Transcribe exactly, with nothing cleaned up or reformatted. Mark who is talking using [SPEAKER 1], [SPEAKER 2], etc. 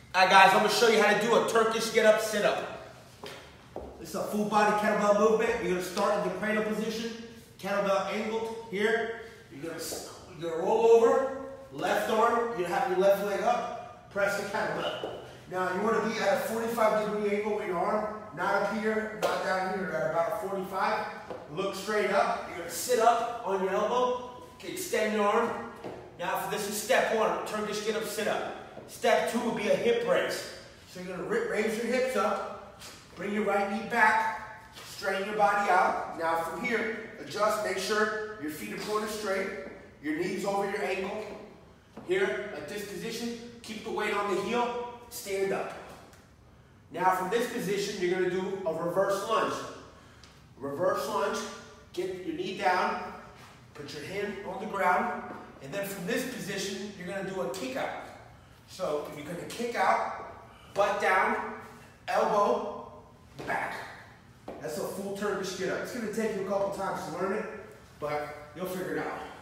[SPEAKER 1] All right, guys, I'm gonna show you how to do a Turkish get-up sit-up. This is a full body kettlebell movement. You're gonna start in the cradle position, kettlebell angled here. You're gonna, you're gonna roll over, left arm, you're gonna have your left leg up, press the kettlebell. Now you wanna be at a forty-five degree angle with your arm, not up here, not down here, at about forty-five. Look straight up. You're gonna sit up on your elbow, extend your arm. Now for this is step one, Turkish get-up sit-up. Step two would be a hip raise. So you're gonna raise your hips up, bring your right knee back, straighten your body out. Now from here, adjust, make sure your feet are pointed straight, your knees over your ankle. Here, at this position, keep the weight on the heel, stand up. Now from this position, you're gonna do a reverse lunge. Reverse lunge, get your knee down, put your hand on the ground, and then from this position, you're gonna do a kick out. So you're gonna kick out, butt down, elbow, back. That's a full Turkish get-up. It's gonna take you a couple times to learn it, but you'll figure it out.